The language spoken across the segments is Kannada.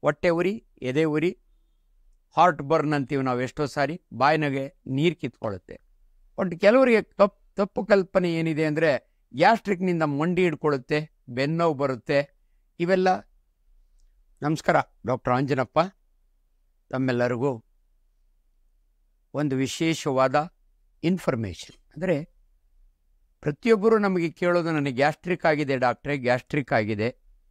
ಹೊಟ್ಟೆ ಉರಿ, ಎದೆ ಉರಿ, ಹಾರ್ಟ್ ಬರ್ನ್ ಅಂತೀವಿ ನಾವು ಎಷ್ಟೋ ಸಾರಿ, ಬಾಯಿನಾಗೆ ನೀರು ಕಿತ್ಕೊಳ್ಳುತ್ತೆ. ಬಟ್ ಕೆಲವರಿಗೆ ತಪ್ಪು ಕಲ್ಪನೆ ಏನಿದೆ ಅಂದರೆ ಗ್ಯಾಸ್ಟ್ರಿಕ್ನಿಂದ ಮಂಡಿ ಹಿಡ್ಕೊಳ್ಳುತ್ತೆ, ಬೆನ್ನೋವು ಬರುತ್ತೆ, ಇವೆಲ್ಲ. ನಮಸ್ಕಾರ, ಡಾಕ್ಟರ್ ಆಂಜನಪ್ಪ. ತಮ್ಮೆಲ್ಲರಿಗೂ ಒಂದು ವಿಶೇಷವಾದ ಇನ್ಫಾರ್ಮೇಷನ್. ಅಂದರೆ ಪ್ರತಿಯೊಬ್ಬರು ನಮಗೆ ಕೇಳೋದು, ನನಗೆ ಗ್ಯಾಸ್ಟ್ರಿಕ್ ಆಗಿದೆ ಡಾಕ್ಟ್ರೇ, ಗ್ಯಾಸ್ಟ್ರಿಕ್ ಆಗಿದೆ.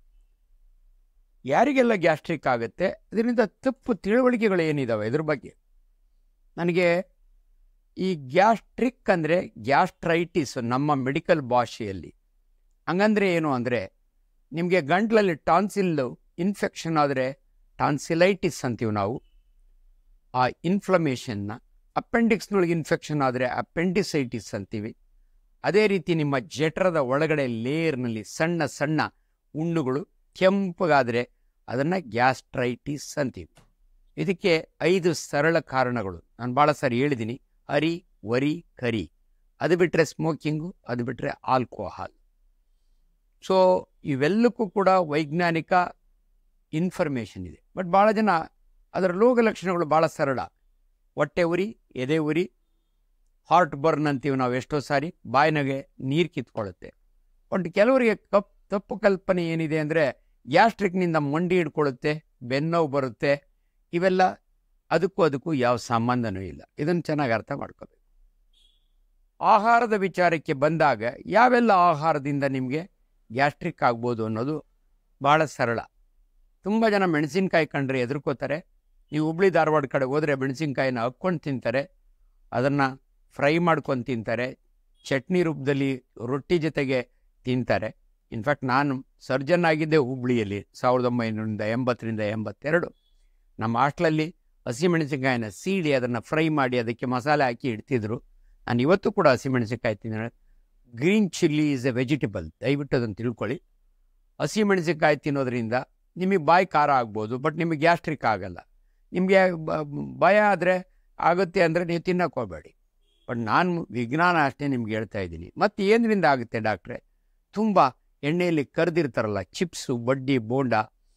ಯಾರಿಗೆಲ್ಲ ಗ್ಯಾಸ್ಟ್ರಿಕ್ ಆಗುತ್ತೆ, ಅದರಿಂದ ತಪ್ಪು ತಿಳುವಳಿಕೆಗಳು ಏನಿದ್ದಾವೆ ಇದ್ರ ಬಗ್ಗೆ. ನನಗೆ ಈ ಗ್ಯಾಸ್ಟ್ರಿಕ್ ಅಂದರೆ ಗ್ಯಾಸ್ಟ್ರೈಟಿಸ್ ನಮ್ಮ ಮೆಡಿಕಲ್ ಭಾಷೆಯಲ್ಲಿ. ಹಂಗಂದ್ರೆ ಏನು ಅಂದರೆ, ನಿಮಗೆ ಗಂಟ್ಲಲ್ಲಿ ಟಾನ್ಸಿಲ್ ಇನ್ಫೆಕ್ಷನ್ ಆದರೆ ಟಾನ್ಸಿಲೈಟಿಸ್ ಅಂತೀವಿ ನಾವು, ಆ ಇನ್ಫ್ಲಮೇಷನ್ನ. ಅಪೆಂಡಿಕ್ಸ್ನೊಳಗೆ ಇನ್ಫೆಕ್ಷನ್ ಆದರೆ ಅಪೆಂಡಿಸೈಟಿಸ್ ಅಂತೀವಿ. ಅದೇ ರೀತಿ ನಿಮ್ಮ ಜಠರದ ಒಳಗಡೆ ಲೇಯರ್ನಲ್ಲಿ ಸಣ್ಣ ಸಣ್ಣ ಹುಣ್ಣುಗಳು ಕೆಂಪಗಾದರೆ ಅದನ್ನು ಗ್ಯಾಸ್ಟ್ರೈಟಿಸ್ ಅಂತೀವಿ. ಇದಕ್ಕೆ 5 ಸರಳ ಕಾರಣಗಳು ನಾನು ಭಾಳ ಸಾರಿ ಹೇಳಿದ್ದೀನಿ. ಅರಿ, ವರಿ, ಕರಿ, ಅದು ಬಿಟ್ಟರೆ ಸ್ಮೋಕಿಂಗು, ಅದು ಬಿಟ್ಟರೆ ಆಲ್ಕೋಹಾಲ್. ಸೊ ಇವೆಲ್ಲಕ್ಕೂ ಕೂಡ ವೈಜ್ಞಾನಿಕ ಇನ್ಫಾರ್ಮೇಷನ್ ಇದೆ. ಬಟ್ ಭಾಳ ಜನ ಅದರ ರೋಗ ಲಕ್ಷಣಗಳು ಭಾಳ ಸರಳ. ಹೊಟ್ಟೆ ಉರಿ, ಎದೆ ಉರಿ, ಹಾರ್ಟ್ ಬರ್ನ್ ಅಂತೀವಿ ನಾವು ಎಷ್ಟೋ ಸಾರಿ, ಬಾಯಿನಾಗೆ ನೀರು ಕಿತ್ಕೊಳ್ಳುತ್ತೆ. ಬಟ್ ಕೆಲವರಿಗೆ ತಪ್ಪು ಕಲ್ಪನೆ ಏನಿದೆ ಅಂದರೆ ಗ್ಯಾಸ್ಟ್ರಿಕ್ನಿಂದ ಮಂಡಿ ಹಿಡ್ಕೊಳ್ಳುತ್ತೆ, ಬೆನ್ನೋವು ಬರುತ್ತೆ, ಇವೆಲ್ಲ. ಅದಕ್ಕೂ ಯಾವ ಸಂಬಂಧನೂ ಇಲ್ಲ. ಇದನ್ನು ಚೆನ್ನಾಗಿ ಅರ್ಥ ಮಾಡ್ಕೋಬೇಕು. ಆಹಾರದ ವಿಚಾರಕ್ಕೆ ಬಂದಾಗ ಯಾವೆಲ್ಲ ಆಹಾರದಿಂದ ನಿಮಗೆ ಗ್ಯಾಸ್ಟ್ರಿಕ್ ಆಗ್ಬೋದು ಅನ್ನೋದು ಭಾಳ ಸರಳ. ತುಂಬ ಜನ ಮೆಣಸಿನ್ಕಾಯಿ ಕಂಡ್ರೆ ಹೆದರ್ಕೋತಾರೆ. ನೀವು ಹುಬ್ಳಿ ಧಾರವಾಡ ಕಡೆ ಹೋದರೆ ಮೆಣಸಿನ್ಕಾಯಿನ ಹಕ್ಕೊಂಡು ತಿಂತಾರೆ, ಅದನ್ನು ಫ್ರೈ ಮಾಡ್ಕೊಂಡು ತಿಂತಾರೆ, ಚಟ್ನಿ ರೂಪದಲ್ಲಿ ರೊಟ್ಟಿ ಜೊತೆಗೆ ತಿಂತಾರೆ. ಇನ್ಫ್ಯಾಕ್ಟ್ ನಾನು ಸರ್ಜನ್ ಆಗಿದ್ದೆ ಹುಬ್ಳಿಯಲ್ಲಿ 1980-82. ನಮ್ಮ ಹಾಸ್ಟ್ಲಲ್ಲಿ ಹಸಿಮೆಣಸಿನ್ಕಾಯಿನ ಸೀಡಿ ಅದನ್ನು ಫ್ರೈ ಮಾಡಿ ಅದಕ್ಕೆ ಮಸಾಲೆ ಹಾಕಿ ಇಡ್ತಿದ್ರು. ನಾನು ಇವತ್ತು ಕೂಡ ಹಸಿಮೆಣಸಿನ್ಕಾಯಿ ತಿಂದರೆ. Green chilli is a vegetable, ದಯವಿಟ್ಟು ಅದನ್ನು ತಿಳ್ಕೊಳ್ಳಿ. ಹಸಿಮೆಣಸಿನ್ಕಾಯಿ ತಿನ್ನೋದ್ರಿಂದ ನಿಮಗೆ ಬಾಯಿ ಖಾರ ಆಗ್ಬೋದು, ಬಟ್ ನಿಮಗೆ ಗ್ಯಾಸ್ಟ್ರಿಕ್ ಆಗಲ್ಲ. ನಿಮಗೆ ಭಯ ಆದರೆ ಆಗುತ್ತೆ ಅಂದರೆ ನೀವು ತಿನ್ನೋಕೆ ಹೋಗಬೇಡಿ. ಬಟ್ ನಾನು ವಿಜ್ಞಾನ ಅಷ್ಟೇ ನಿಮ್ಗೆ ಹೇಳ್ತಾ ಇದ್ದೀನಿ. ಮತ್ತು ಏನರಿಂದ ಆಗುತ್ತೆ ಡಾಕ್ಟ್ರೆ? ತುಂಬ ಎಣ್ಣೆಯಲ್ಲಿ ಕರೆದಿರ್ತಾರಲ್ಲ, ಚಿಪ್ಸು, ಬಡ್ಡಿ, ಬೋಂಡ,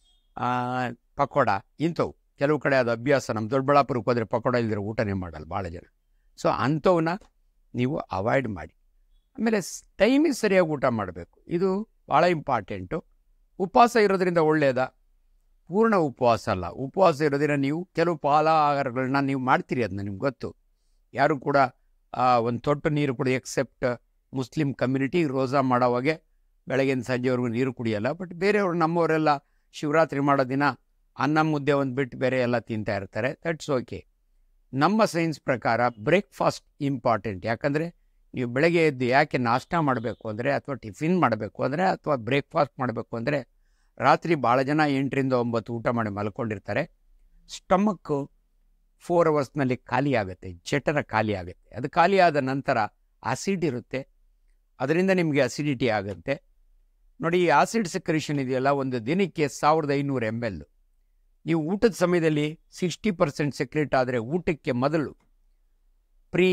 ಪಕೋಡ, ಇಂಥವು. ಕೆಲವು ಕಡೆ ಅದು ಅಭ್ಯಾಸ. ನಮ್ಮ ದೊಡ್ಡಬಳ್ಳಾಪುರಕ್ಕೆ ಹೋದರೆ ಪಕೋಡ ಇಲ್ದಿರೋ ಊಟನೇ ಮಾಡಲ್ಲ ಭಾಳ ಜನ. ಸೊ ಅಂಥವನ್ನ ನೀವು ಅವಾಯ್ಡ್ ಮಾಡಿ. ಆಮೇಲೆ ಟೈಮಿಗೆ ಸರಿಯಾಗಿ ಊಟ ಮಾಡಬೇಕು, ಇದು ಭಾಳ ಇಂಪಾರ್ಟೆಂಟು. ಉಪವಾಸ ಇರೋದ್ರಿಂದ ಒಳ್ಳೆಯದಾ? ಪೂರ್ಣ ಉಪವಾಸ ಅಲ್ಲ. ಉಪವಾಸ ಇರೋದ್ರಿಂದ ನೀವು ಕೆಲವು ಆಹಾರಗಳನ್ನ ನೀವು ಮಾಡ್ತೀರಿ, ಅದನ್ನ ನಿಮ್ಗೆ ಗೊತ್ತು. ಯಾರು ಕೂಡ ಒಂದು ತೊಟ್ಟು ನೀರು ಕುಡಿ, ಎಕ್ಸೆಪ್ಟ್ ಮುಸ್ಲಿಂ ಕಮ್ಯುನಿಟಿ ರೋಜಾ ಮಾಡೋವಾಗೆ ಬೆಳಗಿನ ಸಂಜೆವರೆಗೂ ನೀರು ಕುಡಿಯಲ್ಲ. ಬಟ್ ಬೇರೆಯವರು, ನಮ್ಮವರೆಲ್ಲ ಶಿವರಾತ್ರಿ ಮಾಡೋ ದಿನ ಅನ್ನ ಮುದ್ದೆ ಒಂದು ಬಿಟ್ಟು ಬೇರೆ ಎಲ್ಲ ತಿಂತಾ ಇರ್ತಾರೆ. That's okay. ನಮ್ಮ ಸೈನ್ಸ್ ಪ್ರಕಾರ ಬ್ರೇಕ್ಫಾಸ್ಟ್ ಇಂಪಾರ್ಟೆಂಟ್. ಯಾಕಂದರೆ ನೀವು ಬೆಳಗ್ಗೆ ಎದ್ದು ಯಾಕೆ ನಾಷ್ಟ ಮಾಡಬೇಕು ಅಂದರೆ, ಅಥವಾ ಟಿಫಿನ್ ಮಾಡಬೇಕು ಅಂದರೆ, ಅಥವಾ ಬ್ರೇಕ್ಫಾಸ್ಟ್ ಮಾಡಬೇಕು ಅಂದರೆ, ರಾತ್ರಿ ಭಾಳ ಜನ 8-9 ಊಟ ಮಾಡಿ ಮಲ್ಕೊಂಡಿರ್ತಾರೆ. ಸ್ಟಮಕ್ಕು 4 ಅವರ್ಸ್ನಲ್ಲಿ ಖಾಲಿ ಆಗುತ್ತೆ, ಜಠರ ಖಾಲಿ ಆಗುತ್ತೆ. ಅದು ಖಾಲಿ ಆದ ನಂತರ ಆಸಿಡ್ ಇರುತ್ತೆ, ಅದರಿಂದ ನಿಮಗೆ ಅಸಿಡಿಟಿ ಆಗುತ್ತೆ. ನೋಡಿ, ಈ ಆಸಿಡ್ ಸೆಕ್ರೇಷನ್ ಇದೆಯಲ್ಲ, ಒಂದು ದಿನಕ್ಕೆ 1500 ml. ನೀವು ಊಟದ ಸಮಯದಲ್ಲಿ 60% ಸೆಕ್ರೇಟ್ ಆದರೆ, ಊಟಕ್ಕೆ ಮೊದಲು ಪ್ರೀ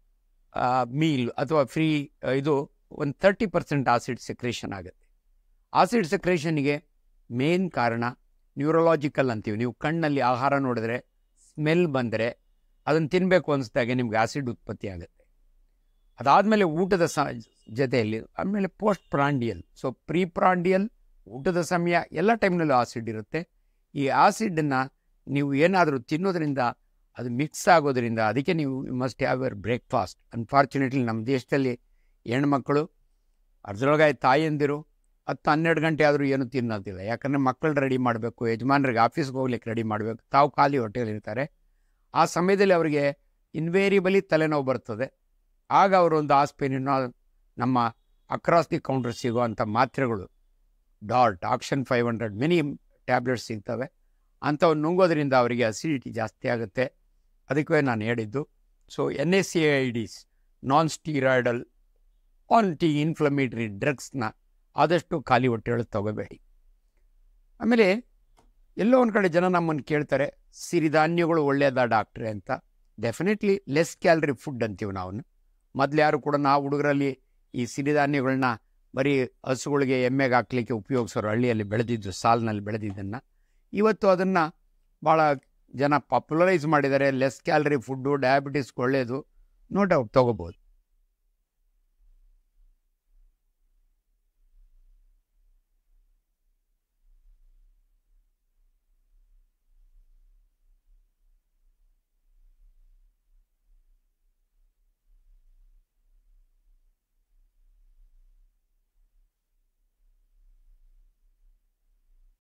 ಮೀಲ್ ಅಥವಾ ಇದು ಒಂದು 30% ಆಸಿಡ್ ಸೆಕ್ರೇಷನ್ ಆಗುತ್ತೆ. ಆಸಿಡ್ ಸೆಕ್ರೇಷನ್ಗೆ ಮೇನ್ ಕಾರಣ ನ್ಯೂರಲಾಜಿಕಲ್ ಅಂತೀವಿ. ನೀವು ಕಣ್ಣಲ್ಲಿ ಆಹಾರ ನೋಡಿದ್ರೆ, ಸ್ಮೆಲ್ ಬಂದರೆ, ಅದನ್ನು ತಿನ್ನಬೇಕು ಅನಿಸ್ದಾಗೆ ನಿಮ್ಗೆ ಆಸಿಡ್ ಉತ್ಪತ್ತಿ ಆಗುತ್ತೆ. ಅದಾದಮೇಲೆ ಊಟದ ಜೊತೆಯಲ್ಲಿ ಆಮೇಲೆ post prandial. So pre prandial, ಊಟದ ಸಮಯ, ಎಲ್ಲ ಟೈಮ್ನಲ್ಲೂ ಆಸಿಡ್ ಇರುತ್ತೆ. ಈ ಆಸಿಡನ್ನು ನೀವು ಏನಾದರೂ ತಿನ್ನೋದ್ರಿಂದ ಅದು ಮಿಕ್ಸ್ ಆಗೋದ್ರಿಂದ, ಅದಕ್ಕೆ ನೀವು must have your breakfast. Unfortunately ನಮ್ಮ ದೇಶದಲ್ಲಿ ಹೆಣ್ಮಕ್ಳು, ಅದ್ರೊಳಗೆ ತಾಯಂದಿರು 10-12 ಗಂಟೆ ಆದರೂ ಏನು ತಿನ್ನೋದಿಲ್ಲ. ಯಾಕಂದರೆ ಮಕ್ಕಳು ರೆಡಿ ಮಾಡಬೇಕು, ಯಜಮಾನ್ರಿಗೆ ಆಫೀಸ್ಗೆ ಹೋಗ್ಲಿಕ್ಕೆ ರೆಡಿ ಮಾಡಬೇಕು, ತಾವು ಖಾಲಿ ಹೊಟ್ಟೆಯಲ್ಲಿರ್ತಾರೆ. ಆ ಸಮಯದಲ್ಲಿ ಅವರಿಗೆ ಇನ್ವೇರಿಯಬಲಿ ತಲೆನೋವು ಬರ್ತದೆ. ಆಗ ಅವರೊಂದು ಆಸ್ಪೆರಿನ್, ನಮ್ಮ ಅಕ್ರಾಸ್ ದಿ ಕೌಂಟರ್ ಸಿಗುವಂಥ ಮಾತ್ರೆಗಳು, ಡಾರ್ಟ್, ಆಕ್ಷನ್ 500, ಮೆನಿ ಟ್ಯಾಬ್ಲೆಟ್ಸ್ ಸಿಗ್ತವೆ. ಅಂಥವು ನುಂಗೋದ್ರಿಂದ ಅವರಿಗೆ ಅಸಿಡಿಟಿ ಜಾಸ್ತಿ ಆಗುತ್ತೆ. ಅದಕ್ಕೆ ನಾನು ಹೇಳಿದ್ದು. So NSAIDs, non steroidal anti inflammatory ಡ್ರಗ್ಸ್ನ ಆದಷ್ಟು ಖಾಲಿ ಹೊಟ್ಟೆಯೊಳಗೆ ತಗೋಬೇಡಿ. ಆಮೇಲೆ ಎಲ್ಲೋ ಒಂದು ಕಡೆ ಜನ ನಮ್ಮನ್ನು ಕೇಳ್ತಾರೆ, ಸಿರಿಧಾನ್ಯಗಳು ಒಳ್ಳೆಯದಾ ಡಾಕ್ಟ್ರೆ ಅಂತ. ಡೆಫಿನೆಟ್ಲಿ ಲೆಸ್ ಕ್ಯಾಲರಿ ಫುಡ್ ಅಂತೀವಿ ನಾವು. ಮೊದಲು ಯಾರು ಕೂಡ ನಾವು ಹುಡುಗರಲ್ಲಿ ಈ ಸಿರಿಧಾನ್ಯಗಳನ್ನ ಬರೀ ಹಸುಗಳಿಗೆ, ಎಮ್ಮೆಗೆ ಹಾಕ್ಲಿಕ್ಕೆ ಉಪಯೋಗಿಸೋರು, ಹಳ್ಳಿಯಲ್ಲಿ ಬೆಳೆದಿದ್ದು, ಸಾಲಿನಲ್ಲಿ ಬೆಳೆದಿದ್ದನ್ನು. ಇವತ್ತು ಅದನ್ನು ಭಾಳ ಜನ ಪಾಪ್ಯುಲರೈಸ್ ಮಾಡಿದ್ದಾರೆ. ಲೆಸ್ ಕ್ಯಾಲರಿ ಫುಡ್ಡು, ಡಯಾಬಿಟಿಸ್ಗೆ ಒಳ್ಳೆಯದು, ನೋ ಡೌಟ್ ತೊಗೋಬೋದು.